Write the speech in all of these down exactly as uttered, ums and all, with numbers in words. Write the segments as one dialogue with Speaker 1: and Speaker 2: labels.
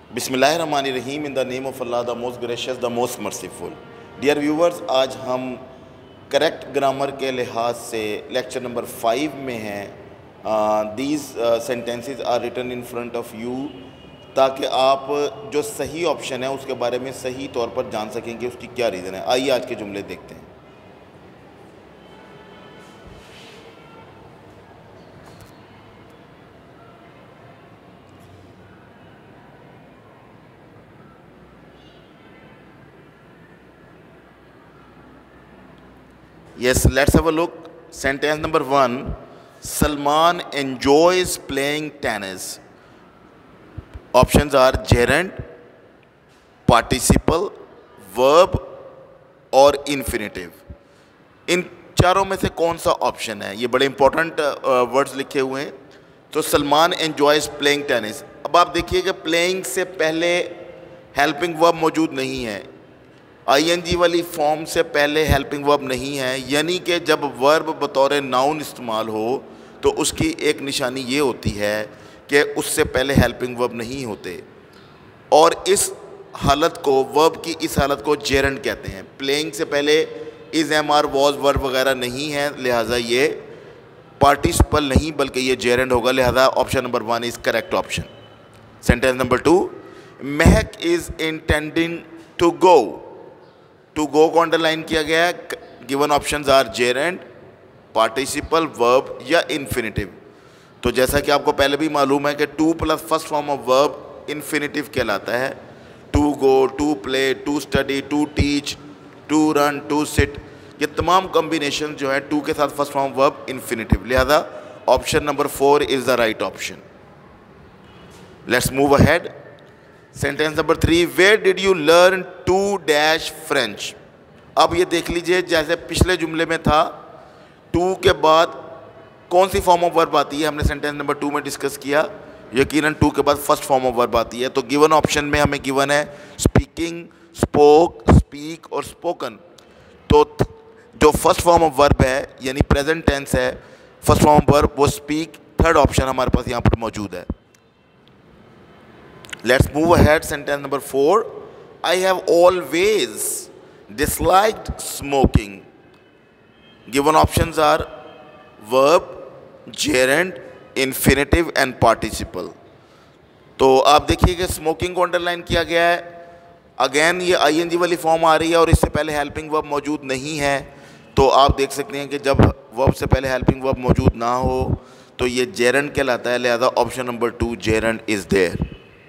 Speaker 1: बिस्मिल्लाहिर्रहमानिर्रहीम। In the name of Allah, the most gracious, the most merciful. Dear viewers, आज हम correct grammar के लिहाज से लेक्चर नंबर फाइव में हैं। These sentences are written in front of you, ताकि आप जो सही ऑप्शन है उसके बारे में सही तौर पर जान सकेंगे उसकी क्या रीज़न है। आइए आज के जुमले देखते हैं। Yes, let's have a look. Sentence number one. Salman enjoys playing tennis. Options are gerund, participle, verb और infinitive. इन चारों में से कौन सा ऑप्शन है? ये बड़े इंपॉर्टेंट वर्ड्स लिखे हुए हैं। तो सलमान एंजॉयज प्लेइंग टेनिस। अब आप देखिए कि प्लेइंग से पहले हेल्पिंग वर्ब मौजूद नहीं है, आईएनजी वाली फॉर्म से पहले हेल्पिंग वर्ब नहीं है, यानी कि जब वर्ब बतौर नाउन इस्तेमाल हो तो उसकी एक निशानी ये होती है कि उससे पहले हेल्पिंग वर्ब नहीं होते, और इस हालत को, वर्ब की इस हालत को जेरंड कहते हैं। प्लेइंग से पहले is, am, are, was, verb वगैरह नहीं है, लिहाजा ये पार्टिसिपल नहीं बल्कि ये जेरंड होगा। लिहाजा option number one is correct option. Sentence number two. Mahak is intending to go. To go को अंडरलाइन किया गया है। Given options are gerund, participle, verb या इन्फिनिटिव। तो जैसा कि आपको पहले भी मालूम है कि to plus first form of verb infinitive कहलाता है। To go, to play, to study, to teach, to run, to sit, ये तमाम कॉम्बिनेशन जो है टू के साथ फर्स्ट फॉर्म वर्ब इन्फिनिटिव। लिहाजा option number four is the right option. Let's move ahead. Sentence number three. Where did you learn to dash French. अब ये देख लीजिए, जैसे पिछले जुमले में था, टू के बाद कौन सी फॉर्म ऑफ वर्ब आती है, हमने सेंटेंस नंबर टू में डिस्कस किया। यकीनन टू के बाद फर्स्ट फॉर्म ऑफ वर्ब आती है। तो गिवन ऑप्शन में हमें गिवन है स्पीकिंग, स्पोक, स्पीक और स्पोकन। तो जो फर्स्ट फॉर्म ऑफ वर्ब है यानी प्रेजेंट टेंस है, फर्स्ट फॉर्म ऑफ वर्ब वो स्पीक, थर्ड ऑप्शन हमारे पास यहाँ पर मौजूद है। Let's move ahead. Sentence number four. I have always disliked smoking. Given options are verb, gerund, infinitive and participle. तो आप देखिए कि स्मोकिंग को अंडरलाइन किया गया है। अगेन ये आईएनजी वाली फॉर्म आ रही है और इससे पहले हेल्पिंग वर्ब मौजूद नहीं है। तो आप देख सकते हैं कि जब वर्ब से पहले हेल्पिंग वर्ब मौजूद ना हो तो ये जेरंड कहलाता है। लिहाजा option number two gerund is there.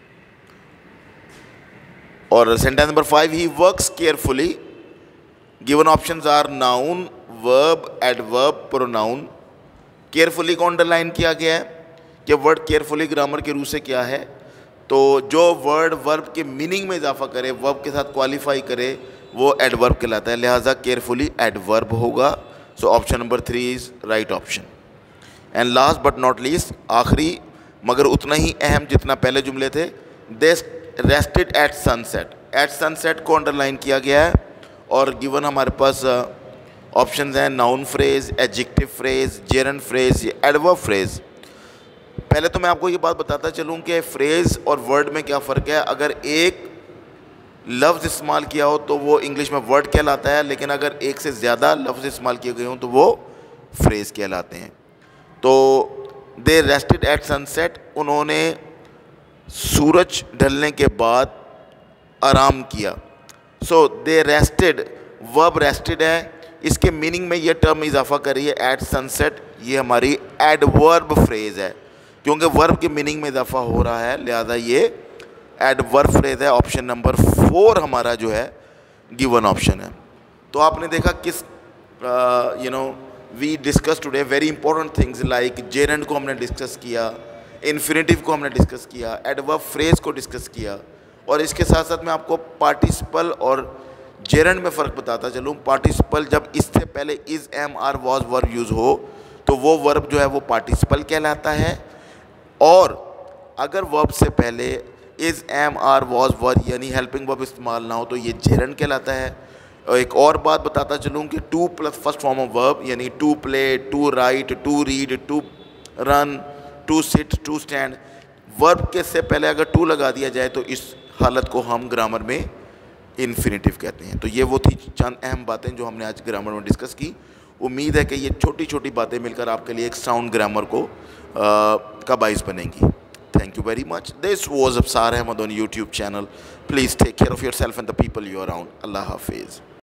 Speaker 1: और sentence number five. He works carefully. Given options are noun, verb, adverb, pronoun. Carefully को अंडरलाइन किया गया है कि वर्ड केयरफुली ग्रामर के रूल से क्या है, तो जो वर्ड वर्ब के मीनिंग में इजाफा करे, वर्ब के साथ क्वालिफाई करे, वो एडवर्ब कहलाता है। लिहाजा केयरफुली एडवर्ब होगा। So option number three is right option. And last but not least, आखिरी मगर उतना ही अहम जितना पहले जुमले थे, they rested at sunset. At sunset को अंडरलाइन किया गया है और गिवन हमारे पास ऑप्शंस हैं noun phrase, adjective phrase, gerund phrase या एडवर्ब फ्रेज। पहले तो मैं आपको ये बात बताता चलूँ कि फ्रेज और वर्ड में क्या फ़र्क है। अगर एक लफ्ज़ इस्तेमाल किया हो तो वो इंग्लिश में वर्ड कहलाता है, लेकिन अगर एक से ज़्यादा लफ्ज़ इस्तेमाल किए गए हों तो वो फ्रेज कहलाते हैं। तो दे रेस्टेड एट सनसेट, उन्होंने सूरज ढलने के बाद आराम किया। So they rested, verb rested है, इसके मीनिंग में ये टर्म इजाफा कर रही है एट सनसेट। ये हमारी एडवर्ब फ्रेज है, क्योंकि वर्ब के मीनिंग में इजाफा हो रहा है, लिहाजा ये एडवर्ब फ्रेज है। ऑप्शन नंबर फोर हमारा जो है गिवन ऑप्शन है। तो आपने देखा किस you know we discuss today very important things like gerund को हमने डिस्कस किया, इन्फिनिटिव को हमने डिस्कस किया, एडवर्ब फ्रेज को डिस्कस किया, और इसके साथ साथ मैं आपको पार्टिसिपल और जेरंड में फ़र्क बताता चलूँ। पार्टिसिपल जब इससे पहले is, am, are, was verb use हो तो वो वर्ब जो है वो पार्टिसिपल कहलाता है, और अगर वर्ब से पहले is, am, are, was verb यानी हेल्पिंग वर्ब इस्तेमाल ना हो तो ये जेरंड कहलाता है। और एक और बात बताता चलूँ कि to plus first form of verb यानी to play, to write, to read, to run, to sit, to stand, verb के से पहले अगर टू लगा दिया जाए तो इस हालत को हम ग्रामर में इन्फिनेटिव कहते हैं। तो ये वो थी चंद अहम बातें जो हमने आज ग्रामर में डिस्कस की। उम्मीद है कि ये छोटी छोटी बातें मिलकर आपके लिए एक साउंड ग्रामर को आ, का बाइस बनेंगी। Thank you very much. This was Absar Ahmad on YouTube channel. Please take care of yourself and the people you around. Allah हाफिज़।